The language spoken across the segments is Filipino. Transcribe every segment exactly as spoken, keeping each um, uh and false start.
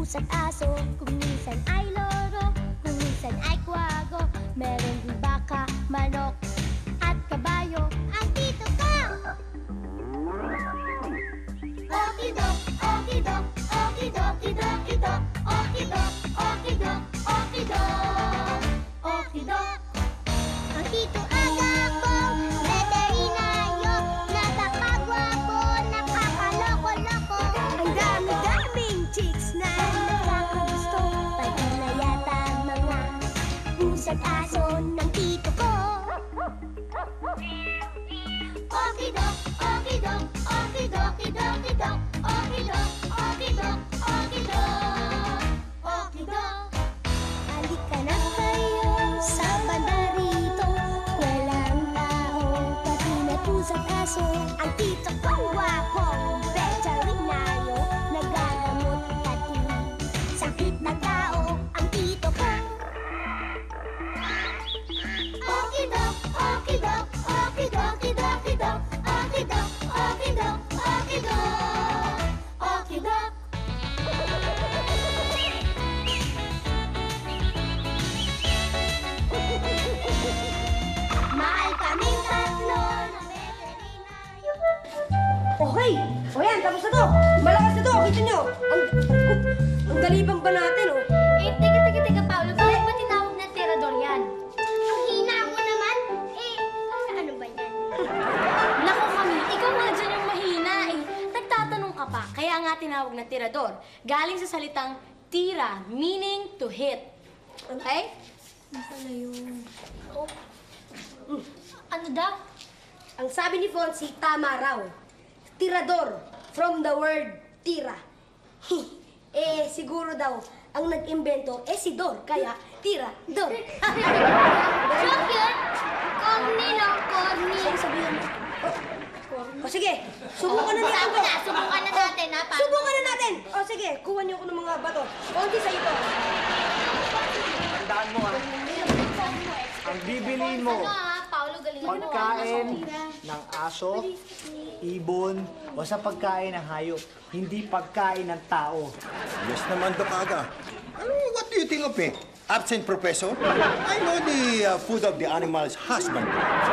pusa't aso, kung minsan ay loro, kung minsan ay kwago. Meron din baka, manok, at kabayo, ang tito ko! Okidok, okidok, okidok, okidok, okidok, okidok, okidok, okidok, okidok. Ang tito aga ko, veterinaryo, napakagwapo, nakakaloko-loko. Ang dami-daming chicks na nakakagusto, pati na yata mga pusa't aso ng tito ko. Okidok, okidok, okidok, okidok, okidok, okidok, okidok, okidok, okidok. Halika na kayo sa banda rito, walang tao, pati na pusa't aso. Ang tito kong gwapong veterinaryo, nagagamot pati sakit ng tao. Ang tito ko. Okidok, okidok, okidok, okidok, okidok, okidok, okidok, okidok, okidok. Mahal kaming tatlo ng veterinaryo. Okay! O yan, tapos na to! Malakas na to! Kita nyo! Ang, ang galibang ba natin, oh? Eh, teka, teka, teka, Paolo. Bakit ba tinawag na tirador yan? Ang hina mo naman. Eh, ano ba yan? Naku, Mami, ikaw nga dyan yung mahina eh. Nagtatanong ka pa, kaya nga tinawag na tirador. Galing sa salitang tira, meaning to hit. Okay? Ano pala yun? Ano daw? Ang sabi ni Fonzie, tama raw. Tirador, from the word tira. Eh, siguro daw, ang nag-imbento, eh si Dor, kaya tira, Dor. So cute. Corny lang, corny. Ano sabihin mo? O sige, subukan na niya Sabi ako. na, subukan na natin, ha? Paano? Subukan na natin! O sige, kuha niyo ako ng mga bato. Fonzie, sa'yo to. Tandaan mo ah, ang bibiliin mo, Ano, ha? Paolo, galing mo. pagkain ng aso, ibon, o sa pagkain ng hayop, hindi pagkain ng tao. Yes naman, Doc Aga. Ano, what do you think of me? Absent professor? I know the uh, food of the animal's husband.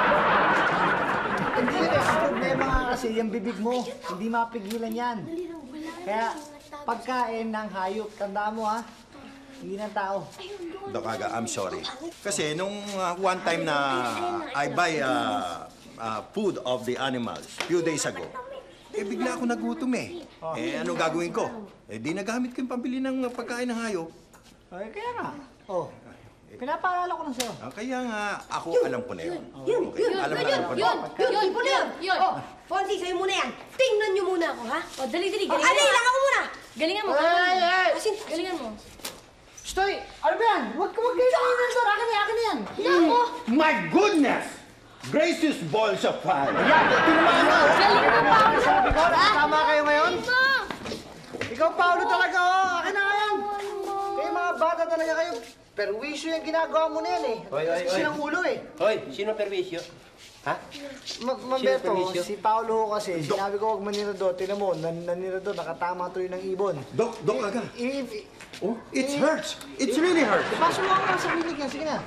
Hindi rin, ang problema nga kasi, yung bibig mo, hindi mapigilan yan. Kaya, pagkain ng hayop, tandaan mo ha, hindi ng tao. Doc Aga, I'm sorry. Kasi nung uh, one time na I buy uh, uh, food of the animals few days ago, eh bigla ako nagutom eh. Eh ano gagawin ko? Eh di nagamit ko yung pambili ng pagkain ng hayop. Ay, kaya nga. Oh, pinapaalala ko lang sa'yo. Ah, kaya nga ako alam ko na yun. Yun, Okay, yun, alam yun, na alam ko na. yun, yun, yun, yun, yun. Yun. Oh, Fonzie, sa'yo muna yan. Tingnan niyo muna ako, ha? O, dali, dali, Oh, galingan ano, mo. ilang ako muna. Galingan mo. Ay, ay! Kasi, Galingan mo. Stoy! Ano ba yan? Huwag ka, huwag kayo nangyayari doon. Akin yan, akin yan. Nako! My goodness! Gracious balls of fire! Yan, tinamaan mo. Galing mo, Paolo! Sabi ko, tama kayo ngayon? Ikaw, Paolo, talaga, oh. Akin na nga yan. Kayo mga bata talaga kayo. Perwisyo yung ginagawa mo na yan eh. Hoy, hoy, Kasi hoy. ng ulo eh. Hoy, sino perwisyo? Ha? Ma Mamberto, perwisyo? si Paolo ho kasi, sinabi ko huwag manira doon. Tinan mo, nan nanira doon, nakatama tuloy ng ibon. Doc, Doc Aga. I- i- Oh, it hurts. It's really hurts. Ipasok mo ako sa pinig niya, sige na.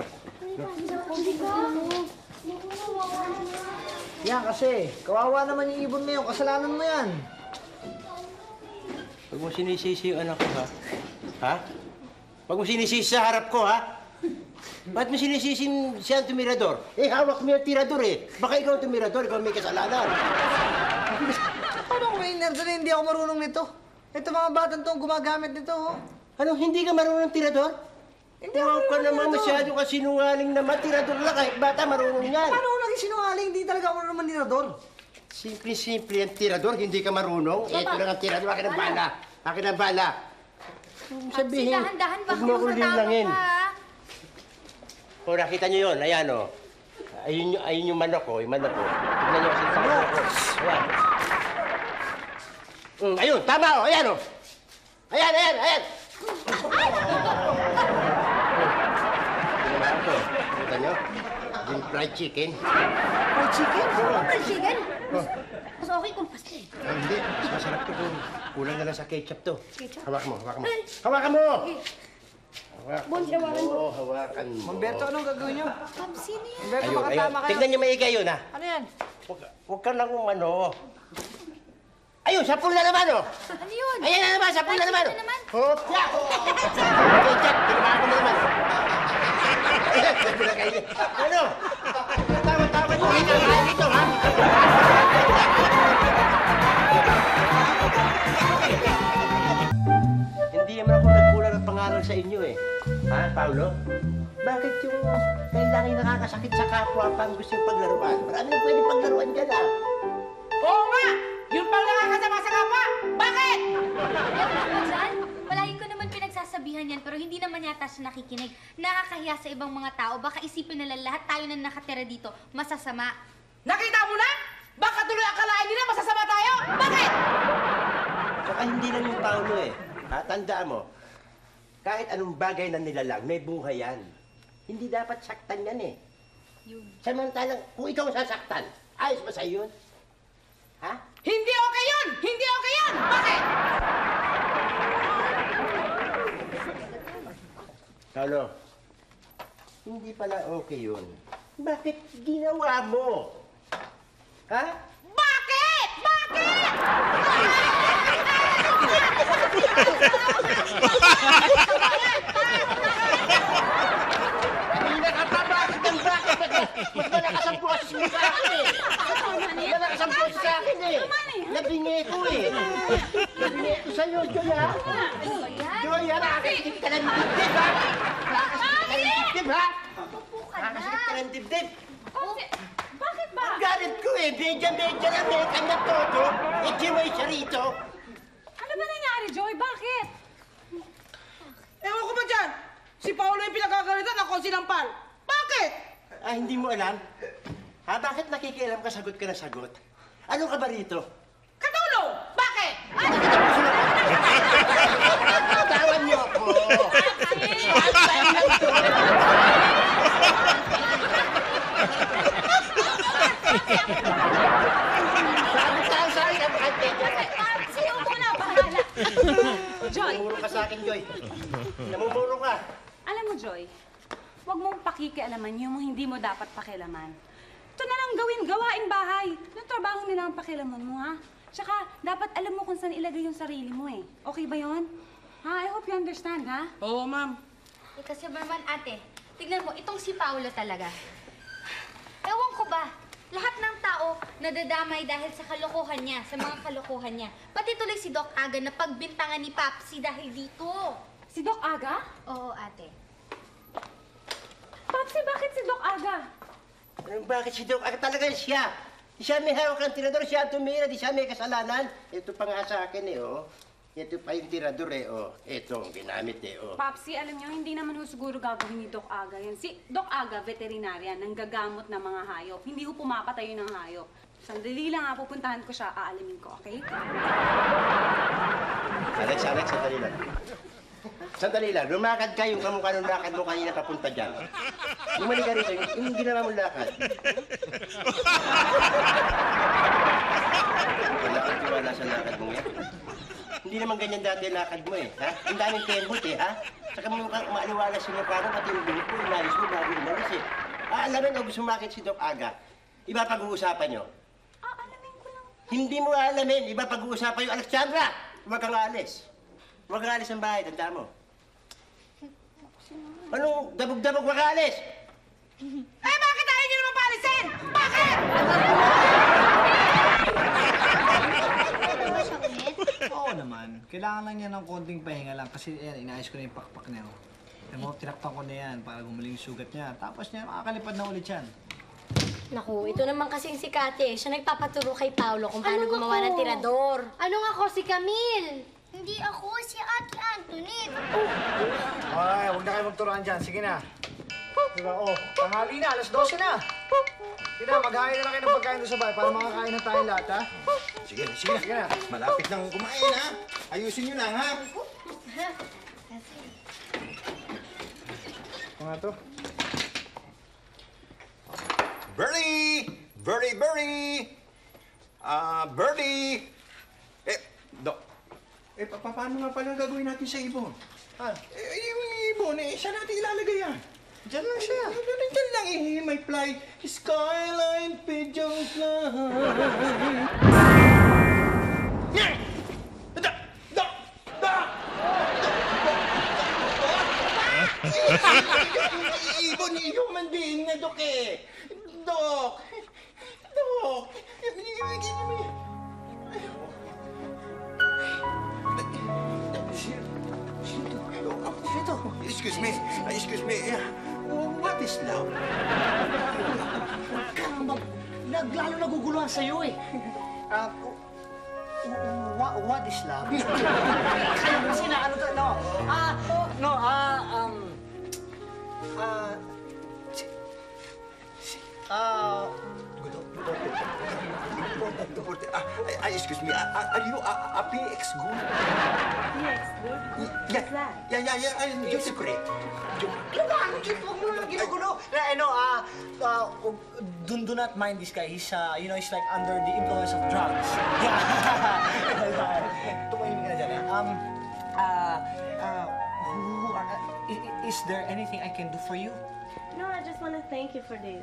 Yan kasi, kawawa naman yung ibon ngayon, kasalanan mo yan. Huwag mo sinisisi yung anak ko, ha? Ha? Huwag mo sinisisi sa harap ko, ha? Ba't mo sinisisi siya ang tumirador? Eh, hawak mo yung tirador, eh. Baka ikaw ang tumirador, ikaw may kasalanan. Paano kung may nerdo na hindi ako marunong nito? Ito mga batang to, gumagamit nito, oh. Ano, hindi ka marunong tirador? Hindi Huwag ako ka marunong naman tirador. masyado ka sinungaling naman. Tirador lang, kahit bata marunong yan. Paano ako naging sinungaling? Hindi talaga ako naman nirador. Simple-simple ang tirador, hindi ka marunong. Ito lang ang tirador, akin ang bala. Akin ang bala. Sabihin, dahan-dahan, baka huwag mo akong makatama linlangin. ka, ha? O, nakita niyo yun, ayan o. Ayun, yung- ayun yung manok ko, yung manok ko. Tignan niyo kasi yung manok ko. Ayan. Mm, ayun, tama o, ayan o. Ayan, ayan, ayan. Tingnan ko, kita niyo? Yung fried chicken. Fried chicken? Fried chicken? Oh, Mas okay kung pastel. Ay, hindi. Mas masarap to kung kulang na lang sa ketchup to. Ketchup? Hawak mo, hawakan mo. Ay. Hawakan mo! Hawakan Bon, hawakan mo. mo, hawakan mo. Mamberto, anong gagawin niyo? Papsi na yan. Mamberto, Ayun, baka ayun. tama kayo. Tignan niyo maigay yun, ha? Ano yan? Huwag, huwag ka lang ano. Ayun, sapul na naman, oh! Ano yun? Ayan na naman, sapul na naman, Ay, oh! na naman. Hop! Ya! Ketchup, tinamaan ko na naman. Ano? Tama-tama yung hinangaan dito, ha? Hindi naman ako nagkulang ng pangalan sa inyo, eh. Ha, Paolo? Bakit yung kailangan nakakasakit sa kapwa pa ang gusto yung paglaruan? Marami na pwede paglaruan dyan, ah. Oo nga! Yung pang nakakasama sa kapwa! Bakit? Ano dyan? Palagi ko naman pinagsasabihan yan, pero hindi naman yata siya nakikinig. Nakakahiya sa ibang mga tao. Baka isipin nila lahat tayo na nakatira dito masasama. Nakita mo na? Baka tuloy akalain nila masasama tayo! Bakit? Saka hindi lang yung Paolo, eh. Ha, tandaan mo, kahit anong bagay na nilalang, may buhay yan. Hindi dapat saktan yan, eh. Yun. Samantalang, kung ikaw sasaktan, ayos ba sa'yo yun? Ha? Hindi okay yun! Hindi okay yun! Bakit? Paolo, hindi pala okay yun. Bakit ginawa mo? Ha? Bakit? Bakit? Hindi ka pa bakit ang bakit? Mas malakasan po kasi sa akin, eh. Malakasan po sa akin, eh. Nabingi ko, eh. Nabingi ko sa'yo, Joy, ha? Joy, ha? Nakakasakit ka ng dibdib, ha? Nakakasakit ka ng dibdib, ha? Nakakasakit ka ng dibdib. Bakit ba? Ang galit ko, eh. Medya-medya na may kanya todo. Eh, Jimmy siya rito. Ano ba nangyari, Joy? Bakit? Ewan ko ba dyan? Si Paolo yung pinagkagalitan, ako sinampal. Bakit? Ah, hindi mo alam? Ha? Bakit nakikialam ka, sagot ka na sagot? Ano ka ba rito? Katulong! Bakit? Tawan niyo ako! Sabi ka sa akin, ate. Papsi, upo na, bahala. Joy, Namumuro ka sa akin, Joy. Namumuro ka. alam mo, Joy, huwag mong pakikialaman yung hindi mo dapat pakialaman. Ito na lang gawin, gawaing bahay. Yung trabaho nila ang pakialaman mo, ha? Tsaka, dapat alam mo kung saan ilagay yung sarili mo, eh. Okay ba yon? Ha? I hope you understand, ha? Oo, ma'am. Eh, kasi ba naman, ate, tignan mo, itong si Paolo talaga. Ewan ko ba, lahat ng tao nadadamay dahil sa kalokohan niya, sa mga kalokohan niya. Pati tuloy si Doc Aga na pagbintangan ni Papsi dahil dito. Si Doc Aga? Oo, ate. Papsi, bakit si Doc Aga? Ano, bakit si Doc? Ah, talaga siya. Siya may hawak ng tirador, siya ang tumira, di siya may kasalanan. Ito pa nga sa akin, eh, oh. Ito pa yung tirador, eh, oh. Ito ang ginamit, eh, oh. Papsi, alam niyo, hindi naman ho siguro gagawin ni Doc Aga yan. Si Doc Aga, veterinarian, nanggagamot ng mga hayop. Hindi ho pumapatay yun ng hayop. Sandali lang ha, pupuntahan ko siya, aalamin ko, okay? Alex, Alex, sandali lang. Sandali lang, lumakad ka yung kamukha ng lakad mo kanina papunta dyan. Lumali ka rito, yung, yung ginawa mong lakad. Wala kang tiwala sa lakad mo yan. Hindi naman ganyan dati ang lakad mo, eh. Ha? Ang daming kembot, eh, ha? Saka mo mukhang maaliwalas yung mukha mo, pati yung buhok mo, inalis mo bago umalis, eh. Aalamin o gusto makit si Doc Aga, iba pag-uusapan nyo. Aalamin ko lang. Hindi mo aalamin, iba pag-uusapan yung Alexandra. Huwag kang alis. Huwag kang alis ng bahay, tanda mo. Anong dabog-dabog huwag kang alis? Eh, bakit ayaw niyo naman paalisin? Bakit? Ano siya ulit? Oo naman. Kailangan lang niya ng konting pahinga lang kasi yan, inaayos ko na yung pakpak niya. Oh. Alam mo, tinakpan ko na yan para gumaling yung sugat niya. Tapos niya, makakalipad na ulit yan. Naku, ito naman kasing si Kate. Siya nagpapaturo kay Paolo kung paano Anong gumawa ako? ng tirador. Anong ako si Camille? Hindi ako si Ate Antoinette. Ay, huwag na kayo magturuan dyan. Sige na. Diba, oh, tanghali na, alas dose na. Sige na, maghain na lang kayo ng pagkain doon sa bahay para makakain na tayo lahat, ha? Sige na, sige na. Sige na. Malapit nang kumain, ha? Ayusin nyo lang, ha? Mga to. Bernie! Bernie, Bernie! Ah, Birdie! Eh, Dok. Eh, pa pa- paano nga pala gagawin natin sa ibon? Ah, Eh, yung ibon, eh, saan natin ilalagay yan? dyan lang siya. Eh, Diyan lang, eh, may fly. Skyline, pigeon fly. Yan! Dok! Dok! Dok! Ibon, human being na, Dok, eh. Dok! Dok! Excuse me. Excuse me. What is love? Mag, naglalo naguguluhan sa'yo eh. Ah, what, what is love? Kayo kasi na ano to, no? Ah, no, ah, um, ah, si- si- ah, Ah, ah, excuse me. Ah, are you a, a P X good? Yes, good. Yeah, yeah, yeah, yeah. I'm just great. Kailangan, Jeep, huwag mo naman ginugulo. Eh, ano, ah, ah, do, do not mind this guy. He's, uh, you know, he's like under the influence of drugs. Yeah. Tumahimik ka na dyan, ah. Um, ah, ah, who are, i- i- is there anything I can do for you? No, I just want to thank you for this.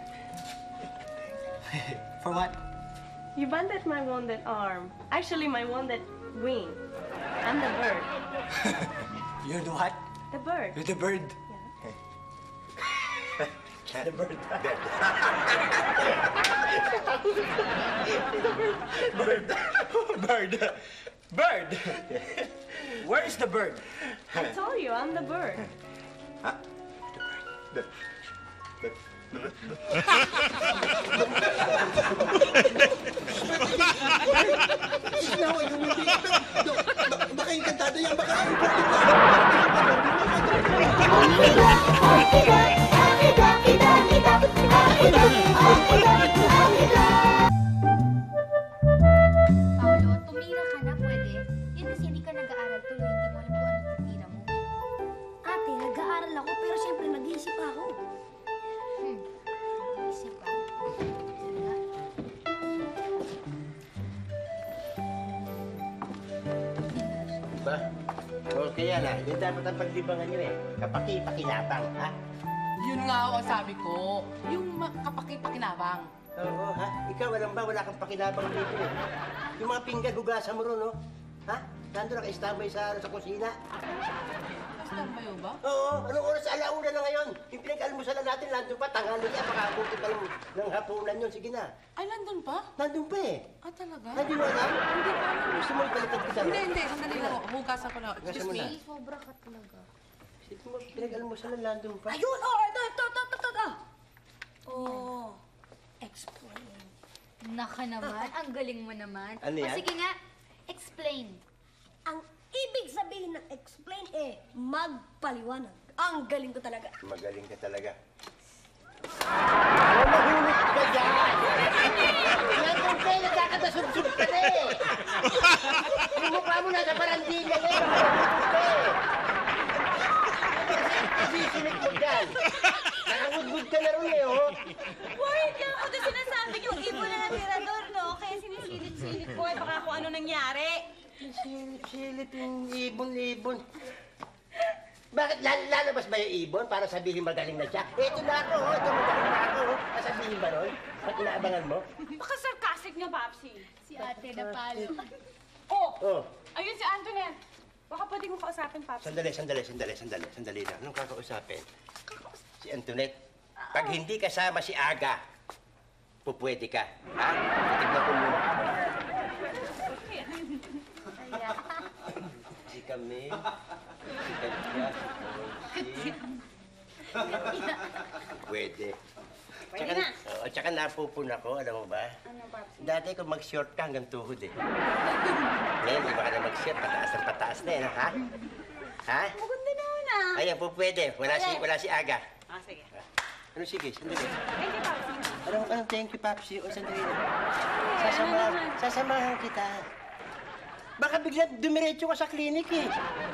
For what? You banded my wounded arm. Actually, my wounded wing. I'm the bird. You're the what? The bird. You're the bird. The bird. Bird. Bird. Bird. Where is the bird? I told you, I'm the bird. Now, I don't think... Baka yung kantado yan, baka ang Paolo, tumira ka na, pwede? Yan kasi hindi ka nag-aaral tuloy, hindi mo alam kung ano titira mo. Ate, nag-aaral ako, pero siyempre nag-iisip ako. Hmm. Isip ka. Talaga? Ba? O kaya na, yun dapat ang paglibangan nyo eh. Kapaki-pakinabang, ha? Yun nga ho ang sabi ko. Yung ma- kapaki-pakinabang. Oo, ha? Ikaw, alam ba, wala kang pakinabang dito eh. Yung mga pinggan, hugasan mo ron, no? Ha? Nandun naka-standby sa, sa kusina. Standby ho ba? Oo, anong oras? Alauna na ngayon. Yung pinag-almusalan natin, nandun pa, tanghali yan. Makabuti pa ng, ng hapunan yun. Sige na. Ay, nandun pa? Nandun pa eh. Ah, talaga? Hindi mo alam? Hindi pa alam. Gusto mo ibaliktad kita, no? Hindi, hindi. Sandali lang. ho. Hugasan ko na. Hugasan Excuse mo me. na. Sobra ka talaga. Sige mo, pinag-almusalan, nandun pa. Ayun! Oh, ito, ito, ito, ito, ito. Oh, explain. Naka naman, ang galing mo naman. Ano O yan? sige nga, explain. Ang ibig sabihin ng explain eh, magpaliwanag. Ang galing ko talaga. Magaling ka talaga. Oh, mahulog ka dyan! Nandun ka, nagkakatasubsub ka na eh! Yung mukha mo nasa barandila eh! Mahulog ka eh! Isisilip mo dyan! Nakangudgud ka na rin eh, oh! Wait lang ako doon sinasabi yung ibon na ng tirador, no? Kaya sinisilip-silip ko eh, baka kung ano nangyari. Silip-silip yung ibon-ibon. Bakit lal lalabas ba yung ibon para sabihin magaling na siya? Ito na ako, oh. Ito magaling na ako. oh. Sasabihin ba nun? Ba't inaabangan mo? Baka sarcastic niya, Papsi. Si ate na palo. Oh! Oh, Ayun si Antoinette. Baka pwede mo kausapin, Papsi. sandali, sandali, sandali, sandali, sandali lang. Anong kakausapin? Si Antoinette. Pag hindi kasama si Aga, pupwede ka. Ha? Tignan ko muna. Si kami. Si Katya. Si... Pwede. Pwede Tsaka, na. Oo, tsaka napupuna ko, alam mo ba? Ano, Papsi? Dati kung mag-short ka hanggang tuhod eh. Ngayon, di ba ka na mag-short? Pataas ang pataas na yan, ha? Ha? Maganda naman ah. Ayan, po pwede. Wala si, wala si Aga. Ah, sige. Ano, sige, sandali. Thank you, Papsi. Anong, anong thank you, Papsi? O, sandali na. Sasamahan, sasamahan kita. Baka bigla dumiretso ka sa klinik eh.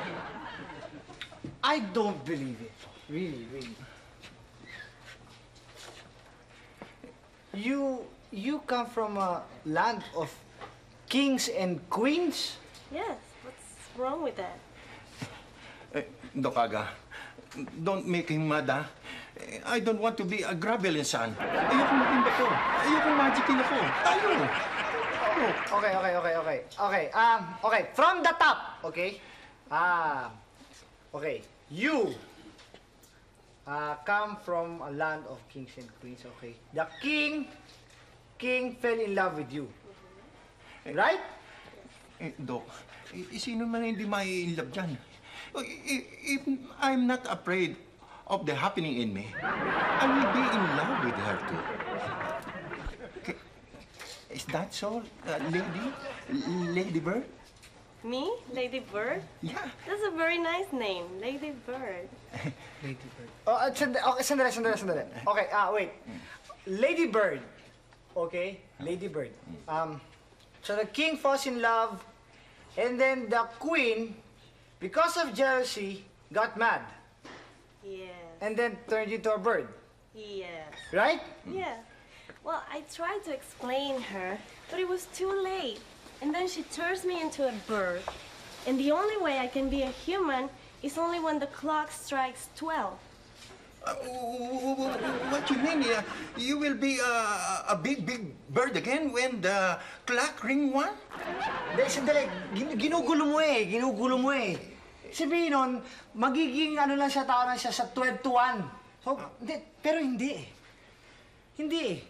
I don't believe it. Really, really. You you come from a land of kings and queens? Yes, what's wrong with that? Eh, Doc Aga, don't make him mad, ha? Eh, I don't want to be a gravel son. Ayoko maging bato. Ayoko magikin ako. Tayo. Oh, okay, okay, okay, okay. Okay, um, okay, from the top, okay? Ah, okay. You uh, come from a land of kings and queens, okay? The king, king fell in love with you. Right? Eh, Doc, eh, sino man hindi mai-inlove dyan? Oh, i- If I'm not afraid of the happening in me, I will be in love with her too. Okay. Is that so, uh, lady? Lady Bird? Me? Lady Bird? Yeah. That's a very nice name, Lady Bird. Lady Bird. Oh, uh, sandali, okay, sandali, sandali, sandali. Okay, ah, wait. Lady Bird. Okay? Lady Bird. Um, so the king falls in love, and then the queen, because of jealousy, got mad, Yes. and then turned into a bird. Yes. Right? Yeah. Well, I tried to explain her, but it was too late. And then she turns me into a bird. And the only way I can be a human is only when the clock strikes twelve. Uh, what you mean? Uh, you will be uh, a big, big bird again when the clock ring one? Hindi, sandali. Gin- ginugulo mo eh. Ginugulo mo eh. Sabihin nun, magiging ano lang siya, tao lang siya sa twelve to one. So, hindi. Pero hindi eh. Hindi eh.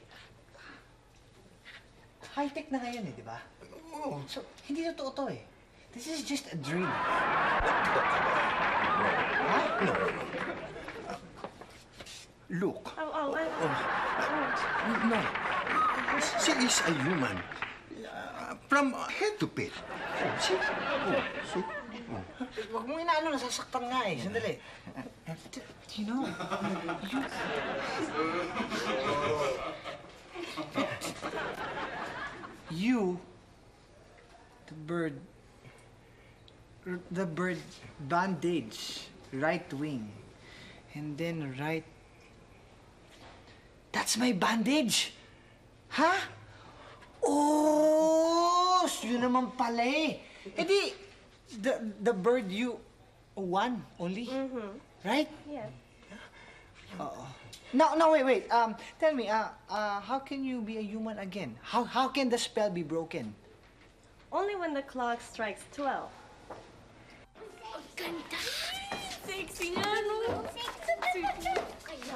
High-tech na ngayon eh, di ba? Oh. So, hindi totoo to eh. This is just a dream. No. Look. Oh, oh, I, No. She is a human. Uh, from head to feet. Oh, see? Oh, see? Oh. Huwag mong inaano, nasasaktan nga eh. Sandali. You know, you, the bird, r- the bird bandage, right wing, and then right. That's my bandage! Ha? Oh, yun naman pala eh. Eh di, the, the bird you, one only, right? yeah. Oo. No, no, wait, wait. Um, tell me, uh, uh, how can you be a human again? How, how can the spell be broken? Only when the clock strikes twelve. Ganda! Sexy nga, no? Sexy kaya.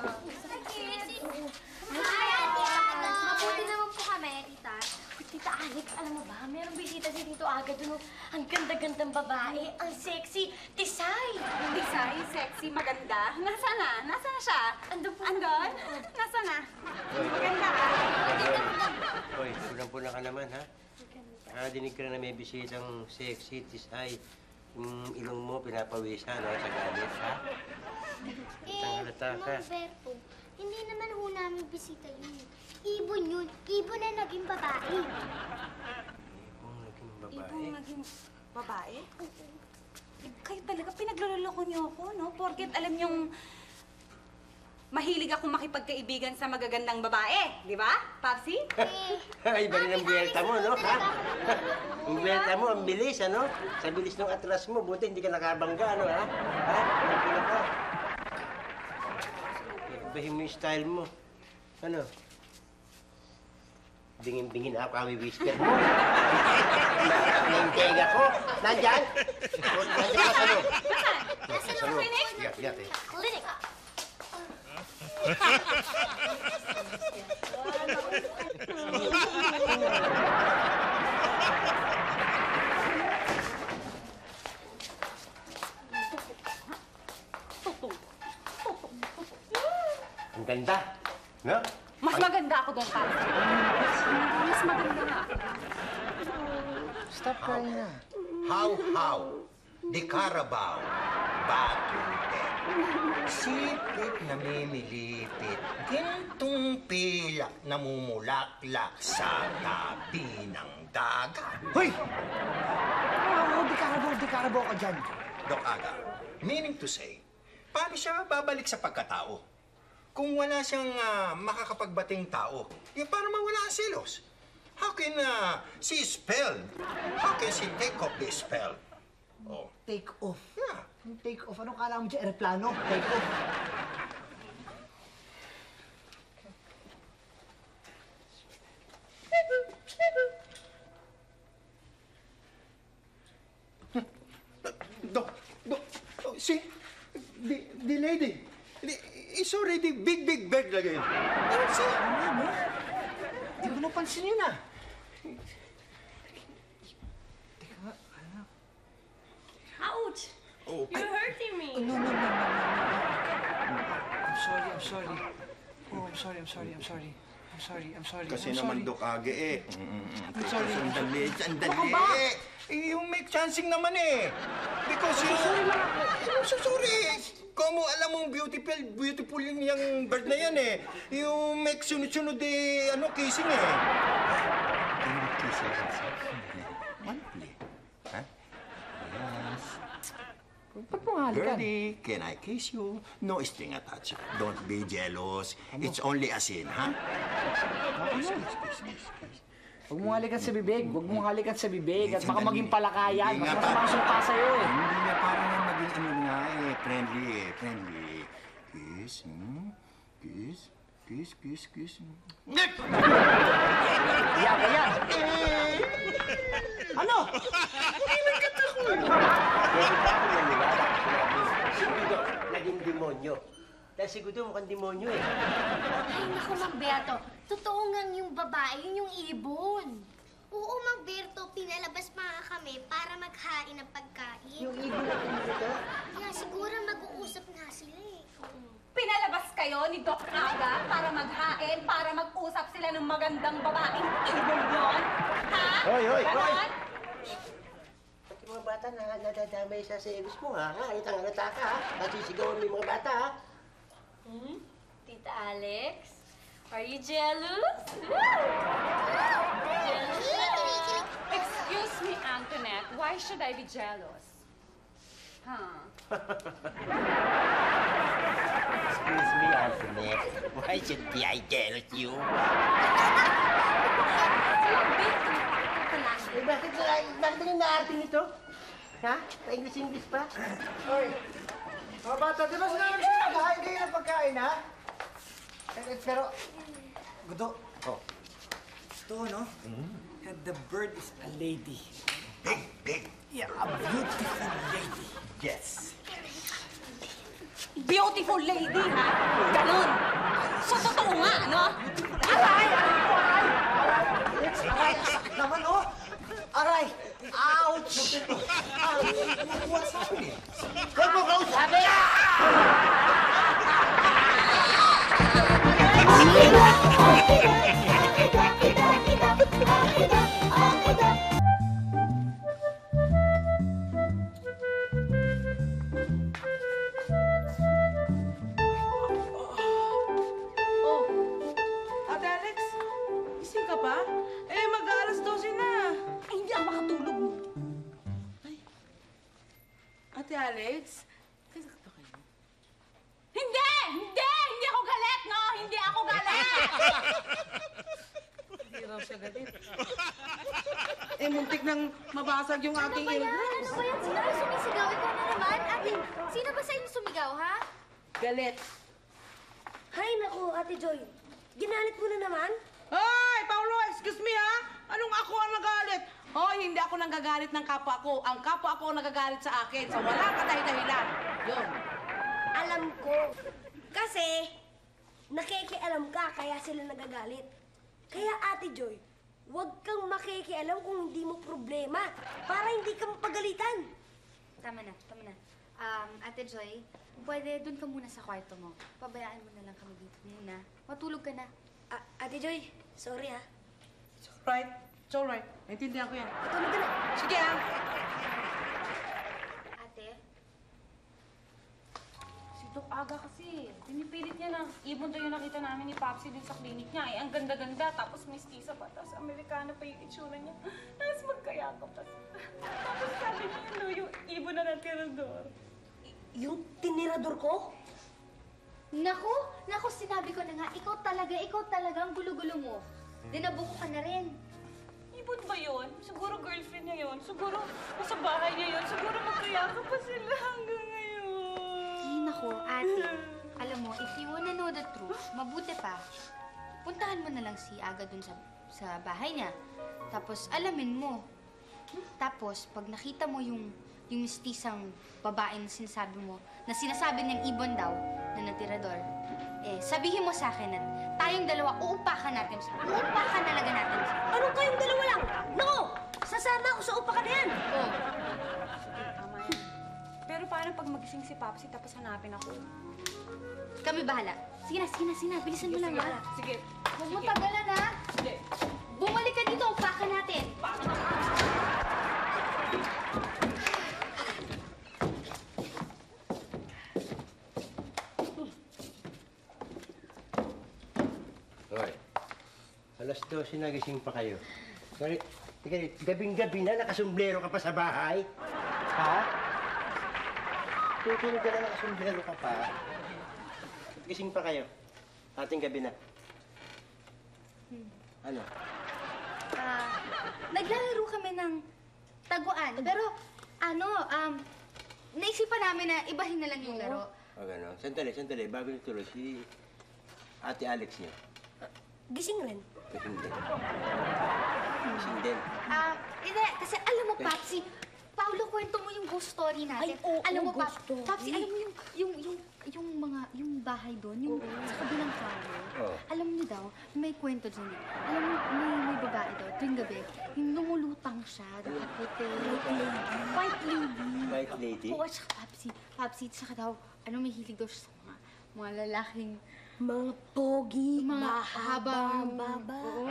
Hi, Ate Aga! Mabuti naman po kami, tita. Tita Alex, alam mo ba, merong bisita si Tito Aga doon. Ang ganda-gandang babae, ang sexy, tisay. Tisay, sexy, maganda. Nasaan na? Nasaan na siya? Andun po. Andon? Nasaan na? Maganda ka. Hoy, pulang-pula ka naman, ha? Nakadinig ka na na may bisitang sexy, tisay. Yung ilong mo pinapawisan, no? Sa galit, ha? Eh, Tangalata ka. Mang Berto, hindi naman ho namin bisita yun. Ibon yun. Ibon na naging babae. Kung naging babae. Ibong naging babae? Kayo talaga, pinagluloko niyo ako, no? Porket alam niyong mahilig akong makipagkaibigan sa magagandang babae. Di ba, Papsi? Ay, iba rin ang buwelta mo, no? Ha? Ang buwelta mo, ang bilis, ano? Sa bilis ng atras mo, buti hindi ka nakabangga, ano, ha? Ha? Pula ka. Ibahin mo yung style mo. Ano? Bingin-bingin ako, kawi-whisper mo. Naintega ko. Nandyan? Nandyan ka sa loob. Nasa Sa loob. clinic? Yak, yak, eh. Clinic. Ang ganda. No? Mas maganda ako doon, Papsi. Mas maganda nga ako. Stop crying na. How, how? Di Carabao. Batute. Sipit na mimilipit. Gintong pilak na mumulaklak sa tabi ng dagat. Hoy! Oh, di karabaw, di karabaw ka dyan. Doc Aga, meaning to say, paano siya babalik sa pagkatao? kung wala siyang ah, makakapagbating tao, eh, para mawala ang selos. How can uh, she spell? How can she take off the spell? Oh. Take off. Yeah. Take off. Anong kala mo dyan? Aeroplano? Take off. Dok, dok, oh, see? The, the lady. The, it's already big, big bird again. Oh, see? Hindi ko napansin yun ah. Teka nga, anak. Ouch! Oh, You're hurting me. No, no, no, no, no, no. I'm sorry, I'm sorry. Oh, I'm sorry, I'm sorry, I'm sorry. I'm sorry, I'm sorry. kasi I'm naman, sorry. Dok Age, eh. Mm, I'm sorry. Sandali, sandali. Ano ba? Eh, yung make chancing naman eh. Because you... I'm so sorry. Kung mo alam mong beautiful, beautiful yung, yung bird na yan eh. Yung make sunod-sunod eh, ano, kissing eh. Can you kiss her? Monthly. Ha? Yes. Ba't mo nga halikan? Birdie, can I kiss you? No string attached. Don't be jealous. It's only a sin, ha? Kiss, kiss, kiss, kiss, kiss. Huwag mong halikan sa bibig. Huwag mong halikan sa bibig. At baka Sandali. maging palakayan. Hindi Mas nga, masama ang sumpa sa'yo eh. Hindi nga parang nga maging ano nga eh. Friendly eh. Friendly. Kiss, hmm? Kiss, kiss, kiss, kiss. Nip! Yan, yan. Ano? Siguro, naging demonyo. Dahil siguro mukhang demonyo eh. Ay, naku, Mang Berto. Totoo nga yung babae, yun yung ibon. Oo, Mang Berto, pinalabas pa nga kami para maghain ng pagkain. Yung ibon na pinito. Kaya siguro mag-uusap nga sila eh. Pinalabas kayo ni Doc Aga para maghain, para mag-usap sila ng magandang babaeng ibon yun? Ha? Hoy, hoy, hoy! Ganon? Pati mga bata na nadadamay sa service mo, ha? Halata-halata ka, ha? Nasisigawan mo yung mga bata, ha? Hmm? Tita Alex? Are you jealous? Excuse me, Antoinette. Why should I be jealous? Huh? Excuse me, Antoinette. Why should be I jealous you? Eh, bakit, bakit yung naarating nito? Ha? Pa-English-English pa? Hoy, mga bata, di ba sinabi siya naghahain kayo ng pagkain, ha? Eh, eh, Pero, Gudo. Oh. Ito, no? And the bird is a lady. Big, big. Yeah, a beautiful lady. Yes. Beautiful lady, ha? Ganon. So, totoo nga, no? Aray! Aray! Aray! Sakit naman, oh! Aray! Ouch! What's happening? Huwag mo kausapin! Oh, Ate Alex, gising ka pa? Eh, mag-aalas dose na. Ay, hindi ako makatulog. Ate Alex, galit ba kayo? Hindi! Hindi! Hindi ako galit, no? Hindi ako galit! Hindi raw siya galit. Eh, muntik nang mabasag yung Ano aking ba yan? eardrums. Ano ba yan? Sino ang sumisigaw? Ikaw na naman? Ate, sino ba sa inyo sumigaw, ha? Galit. Hay naku, Ate Joy. Ginalit mo na naman? Hoy, Paulo, excuse me ha? Anong ako ang nagalit? Hoy, hindi ako nanggagalit ng kapwa ko. Ang kapwa ko ang nagagalit sa akin sa walang kadahi-dahilan. Yun. Alam ko. Kasi, nakikialam ka, kaya sila nagagalit. Kaya, Ate Joy, huwag kang makikialam kung hindi mo problema para hindi ka mapagalitan. Tama na, tama na. Um, Ate Joy, pwede dun ka muna sa kwarto mo. Pabayaan mo na lang kami dito muna. Matulog ka na. A- Ate Joy, sorry ha. It's alright. It's alright. Naintindihan ko yan. Matulog ka na. Sige ha. Ate? Si Doc Aga kasi. Pinipilit niya na ibon daw yung nakita namin ni Papsi din sa clinic niya. Eh, ang ganda-ganda. Tapos mestiza pa. Tapos Amerikana pa yung itsura niya. Tapos magkayakap pa. Tapos sabi niya yun, no, yung ibon na ng tirador. Yung tinirador ko? Naku, naku, sinabi ko na nga, ikaw talaga, ikaw talaga ang gulo-gulo mo. Dinabuko ka na rin. Ibon ba yun? Siguro girlfriend niya yun. Siguro nasa bahay niya yun. Siguro magkayaka pa sila hanggang ngayon. Ay, naku, ate. Alam mo, if you wanna know the truth, mabuti pa, puntahan mo na lang si Aga dun sa, sa bahay niya. Tapos, alamin mo. Tapos, pag nakita mo yung, yung mistisang babae na sinasabi mo, na sinasabi niyang ibon daw, na natirador, eh, sabihin mo sa akin na tayong dalawa, uupakan natin siya. Uupakan talaga natin siya. Ano kayong dalawa lang? Nako! Sasama ako sa upa ka na yan! Oh. Sige, tama yan. Pero paano pag magising si Papsi tapos hanapin ako? Kami bahala. Sige na, sige na, sige na. Bilisan mo lang, sige, ha? sige. Huwag mo tagalan, ha? Sige. Bumalik ka dito, upakan natin. Hoy, alas dose nagising pa kayo. Sorry, gabing-gabi na, nakasumblero ka pa sa bahay. Ha? Tutulog ka na, nakasumblero ka pa. Gising pa kayo. Ating gabi na. Ano? Ah, naglalaro kami ng taguan. Pero, ano, um, naisipan namin na ibahin na lang yung laro. O gano'n. Sandali, sandali. Bago nituloy, si Ate Alex niya. Gising rin. Gising din. Gising din. Ah, hindi. Kasi alam mo, Papsi, Paolo, kwento mo yung ghost story natin. Ay, oo, alam mo, ghost Pap- story. Papsi, alam mo yung, yung, yung, yung mga, yung bahay doon, yung sa kabilang karo. Oo. Alam niyo daw, may kwento dyan. Alam mo, may, may babae daw, tuwing gabi, yung lumulutang siya, nakaputi. White lady. White lady? Oo, tsaka Papsi, Papsi, tsaka daw, ano, may hilig daw siya sa mga, mga lalaking, Mga pogi, mga mahabang habang baba. Oo.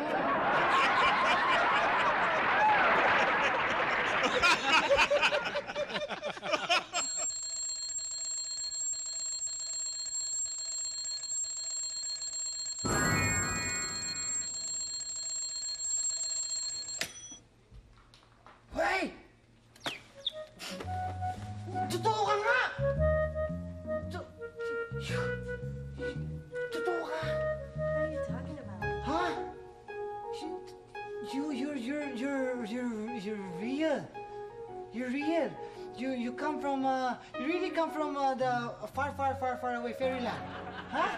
Hey! Totoo ka nga! To- Totoo ka! What are you talking about? Huh? You, you're, you're, you're, you're, you're real. You're real. You, you come from, uh, you really come from uh, the far, far, far, far away fairyland. Huh?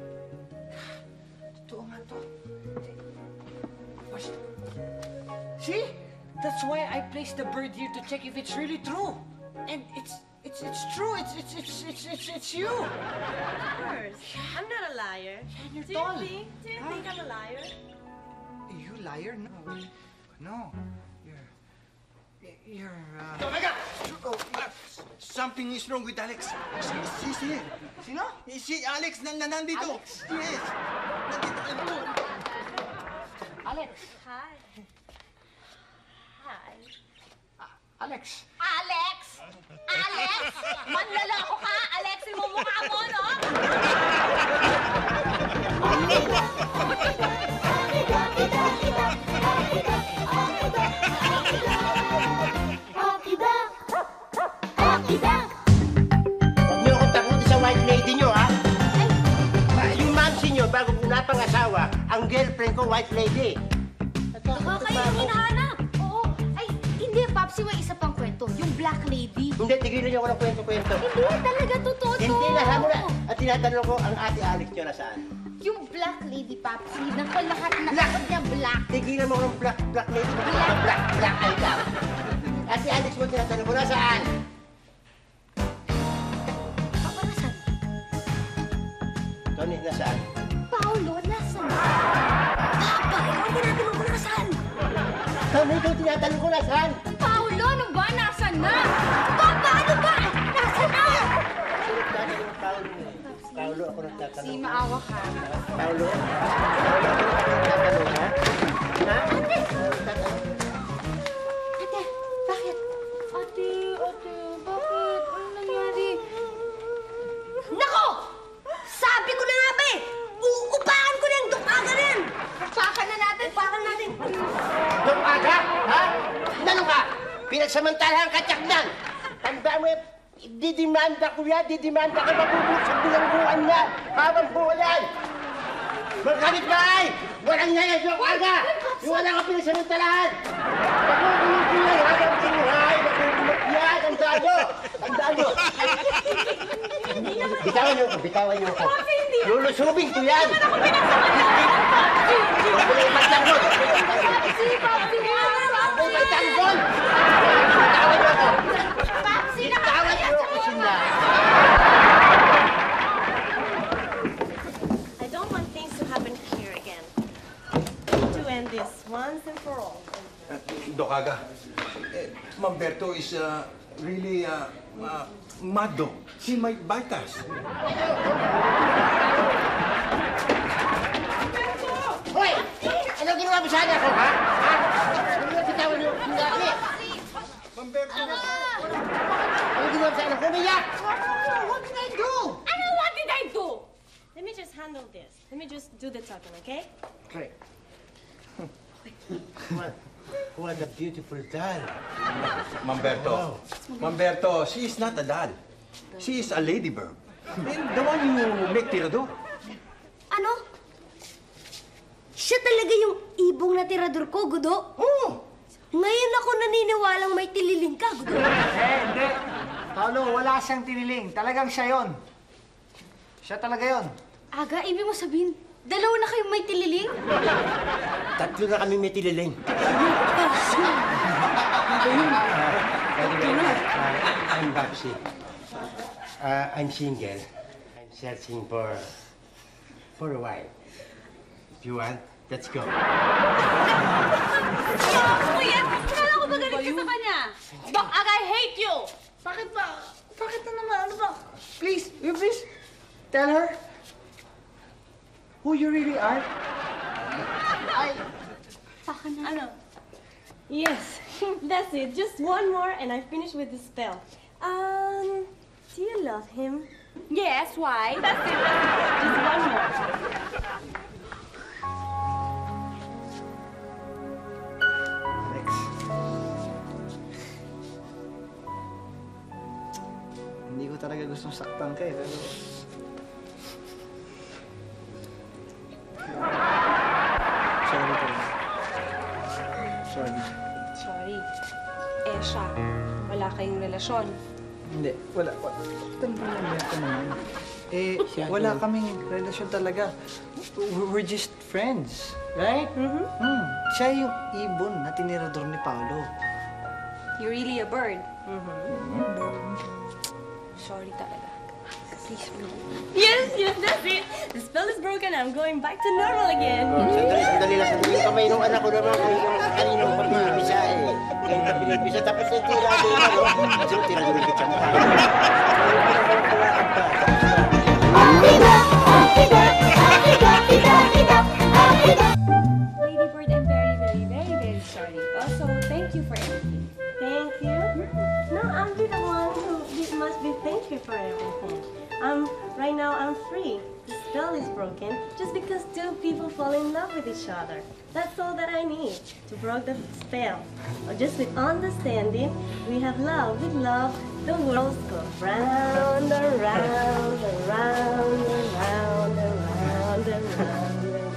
Totoo nga to. Watch. See? That's why I placed the bird here to check if it's really true. And it's, it's, it's true. It's, it's, it's, it's, it's, it's you. Of course. I'm not a liar. you're Do you tall. think? Do you Huh? think I'm a liar? You liar? No. No. You're... You're, uh... Oh my God! Oh, uh, something is wrong with Alex. Si, si, si. Sino? Si Alex na, na nandito. Alex? Yes. Nandito. Ano? Alex. Hi. Hi. Alex. Alex! Alex! Manlalako ka! Alexin mo mukha mo, no? Huwag niyo akong takutin sa white lady niyo, ha? Ah, yung mamsi niyo, bago po napangasawa, ang girlfriend ko, white lady. Baka kayo yung hinahanap. Oo. Ay, hindi, Papsi, may isa pang kwento. Yung Black Lady. Hindi, tigilan niyo ako ng kwento-kwento. Hindi, talaga totoo to. Hindi na, mo na. At tinatanong ko, ang ate Alex niyo nasaan? Yung Black Lady, Papsi, nako lahat na lahat niya black. Tigilan mo ako ng black, black lady. Black, black, black ay ka. Ate Alex mo, tinatanong ko, nasaan? Papa, nasaan? Tony, nasaan? Paolo, nasaan? Papa, ikaw ang tinatanong ko nasaan? Tony, ikaw tinatanong ko, nasaan? Paolo, ano ba? Nasaan na? Papa, ano ba? Nasaan na? Tinatanong ko, Paolo. Paolo, ako nagtatanong. Si maawa ka. Paolo? Paolo, ako nagtatanong, ha? Ha? Ate! Nagtatanong. Ate, bakit? Ate, ate, bakit? Ano nangyari? Nako! Sabi ko na nga ba eh! Uupakan ko na yung dukagan na yan! Pakan na natin. Upakan natin! Doon aga, ha? Nano ka? Pinagsamantalahan ka, Tiyakdan! Tandaan mo, Didimanda ko yan, didimanda ka mabubulok sa bilangguan na. Habang buhay yan. Magkabit bahay! Walang ngayon yung aga! Yung wala ka pinasamantalahan! Magkukulong ko yan habang buhay! Magkukulong yan! Ang dado! Ang dado! Bitawan niyo ako, bitawan niyo ako. Lulusubin ko yan! Hindi naman ako pinagsamantalahan! Huwag mo na ipatanggol! Papsi! Papsi! Huwag mo ipatanggol! Bitawan niyo ako! Papsi! Bitawan niyo ako sila! I don't want things to happen here again. To end this once and for all. Dokaga, eh, Mamberto is uh, really uh, uh, mad though. He might bite us. Hoy! Ano ginawa mo sa akin ako, ha? Ha? Ano na bitawan niyo yung laki? Mamberto! Ano ginawa mo sa akin ako? Umiyak! What did I do? Ano, what did I do? Let me just handle this. Let me just do the talking, okay? Okay. What, what a beautiful doll. Mamberto. Mamberto, she is not a doll. She is a ladybird. And the one you make tirador. Ano? Siya talaga yung ibong na tirador ko, Gudo? Oh! Ngayon ako naniniwalang may tililing ka, Gudo. Eh, hindi. Paolo, wala siyang tiniling. Talagang siya yon. Siya talaga yon. Aga, ibig mo sabihin, dalawa na kayong may tililing? Tatlo na kami may tililing. I'm Babsi. Uh, I'm single. I'm searching for for a wife. If you want, let's go. Kuya, kala ko ba galit ka sa kanya? Doc, Aga, I hate you! Bakit ba? Bakit na naman? Ano ba? Please, you please tell her who you really are. Ano? Yes, that's it. Just one more and I finish with the spell. Um, do you love him? Yes, why? That's it. Just one more. Alex. Hindi ko talaga gustong saktan ka eh, pero... Sorry talaga. Sorry. Sorry. Eh, siya. Wala kayong relasyon. Hindi, wala. wala. Tanong lang ko naman. Eh, wala kaming relasyon talaga. We- We're just friends, right? Mm-hmm. Hmm. Siya yung ibon na tinirador ni Paolo. You're really a bird. Sorry talaga. Please, please. Yes, yes, that's it. The spell is broken. I'm going back to normal again. Sandali, sandali lang. Sandali yung kamay nung anak ko naman. Yung kaninong pag-ibisa eh. Kaya na pinipisa. Tapos yung tira doon, ano? Kasi yung tira doon yung kitsa mo. Ladybird, I'm very, very, very, very sorry. Also, thank you for everything. Thank you. No, I'll be the one who be- must be thank you for everything. Um, right now I'm free. The spell is broken just because two people fall in love with each other. That's all that I need to break the spell. Or just with understanding, we have love. With love, the world goes round, around, around, around, around, around.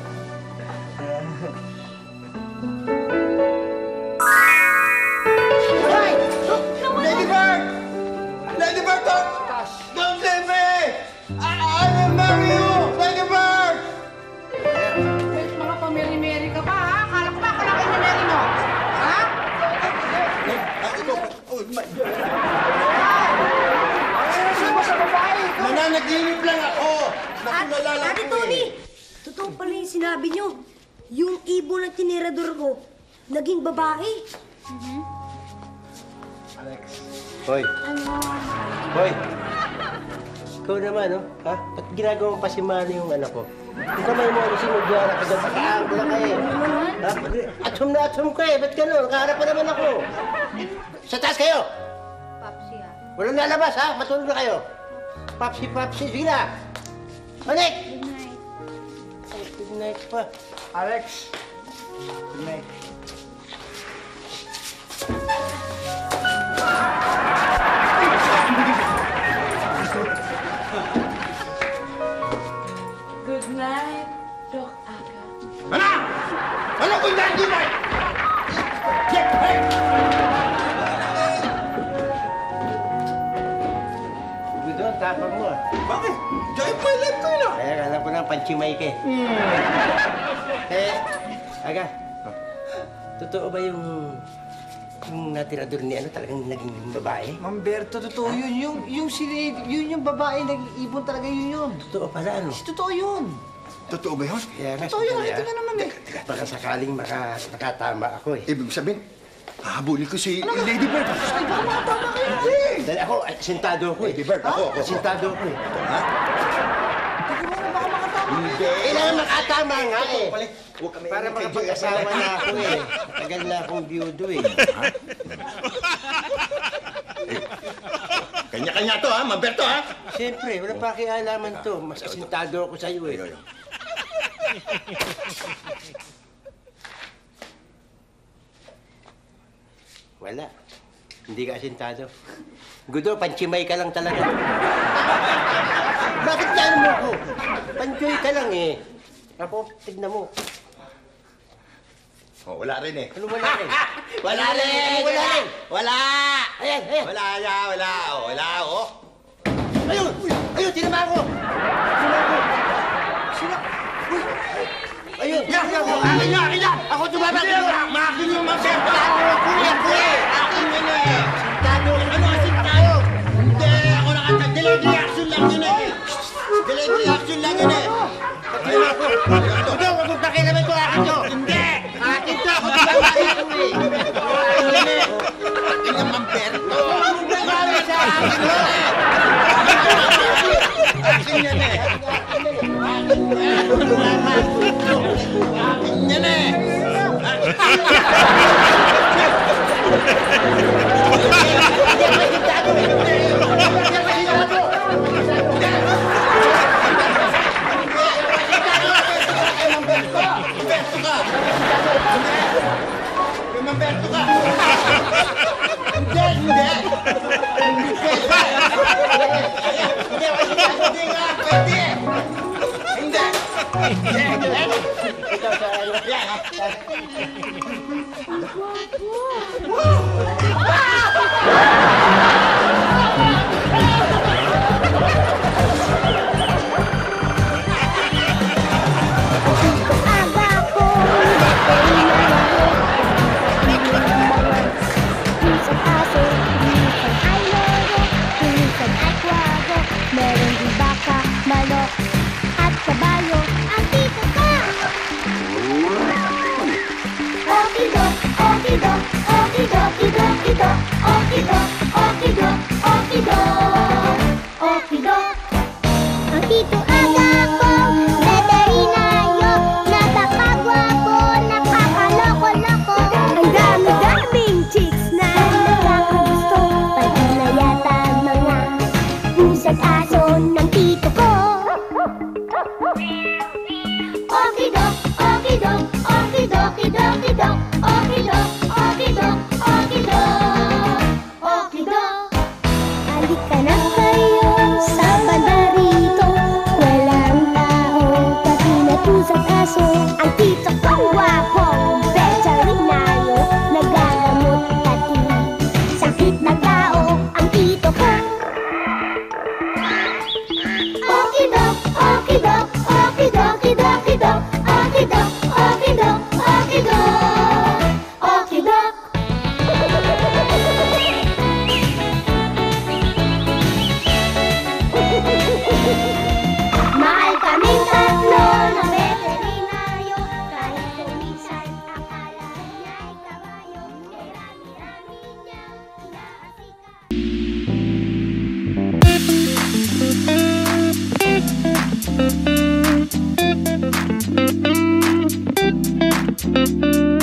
Ladybird! Ladybird, don't, don't leave me! I, I will marry you! Ladybird! Wait, mga pameri-meri ka pa, ha? Akala ko ba ako lang kinameri mo? Ha? Oh, my God. Ano ba sa babae? Nananaginip lang ako! Natulala lang Ate ko Tony, eh. totoo pala yung sinabi niyo. Yung ibon na tinirador ko, naging babae. Alex. Hoy. Hoy. Ikaw naman, no? Ha? Ba't ginagawa mo pa si Manny yung anak ko? Yung kamay mo, ano sinudyara ka dyan? Pakaanggo lang ka eh. Ha? Atsum na atsum ka eh. Ba't gano'n? Nakaharap pa naman ako. Sa taas kayo! Papsi, ah. Walang lalabas, ha? Matulog na kayo. Papsi, papsi. Sige na. Manik! Good night. Ay, good night pa. Alex. Good night. Gudo, ang tapang mo. ah. Bakit? Giant my life ko yun ah. Kaya alam ko ng panchimay ka eh. Eh, Aga, totoo ba yung yung natirador ni ano talagang naging babae? Mamberto, totoo yun. Yung, yung, sili, yun yung babae, nag-ibon talaga yun yun. Totoo pala, ano? Totoo yun. Totoo ba yun? Kaya nga, Totoo yun, sandali, ito ah. na naman eh. Baka sakaling maka, makatama ako eh. Ibig sabihin, hahabulin ko si Lady Bird. Ay, baka makatama kayo. Dali ako, ay, sintado ako eh. Lady Bird, ako, ako. Sintado ako eh. Ha? Hindi. Kailangan makatama nga eh. Huwag kami Para kay Joy. makapag-asawa na ako eh. Tagal na akong biyudo eh. Kanya-kanya to ha, Mamberto ha? Siyempre, wala pa kialaman to. Mas asintado ako sa'yo eh. Wala. Hindi ka asintado. Gudo, panchimay ka lang talaga. Bakit yan mo ko? Panchoy ka lang eh. Ako, tignan mo. Oh, wala rin eh. Ano wala rin? Wala rin! Wala rin! Wala! Ayan, ayan. Wala ya, wala. Oh, wala, oh. Ayun! Ayun, tinama ko! Tinama ko! Sino? Uy! Ayun! Yan! Akin na, akin na! Ako tumama ko! Makin yung Mamberto! Kuya, kuya! Akin yun eh! Sintado! Ano, sintado? Hindi, ako nakatag. Delayed reaction lang yun eh. Delayed reaction lang yun eh. Tinama ko! Gudo, wag mong pakialaman ko akin to! Hindi! Akin to! Ako tumama ko eh! Akin yun eh. Akin yung Mamberto. Tumama sa akin to! Akin yan eh. Akin yan eh. Mamberto ka! Hindi, hindi! Hindi, hindi nga, pwede! Hindi! Meron din baka, manok, at kabayo. Andito ka! Okidok, okidok, okidok, okidok, okidok, okidok, okidok, okidok, okidok. Andito aga ko, veterinario, napakagwapo, nakakaloko-loko. Ang dami-daming chicks na nakakagusto, pati na yata mga pusat aso ng tito ko. Okidok, okidok, okidok, okidok, okidok, okidok, okidok, okidok, okidok. Halika na kayo sa banda rito, walang tao, pati na pusat aso. Ang tito kong gwapong veterinaryo, nagagamot pati sakit ng tao. Ang tito ko. Okidok, okidok, okidok, okidok, okidok, okidok, okidok, okidok, okidok. Mahal kaming tatlo ng veterinaryo, kahit kung minsan akala niya'y kabayo, eh rami-rami niyang inaasika. Thank you.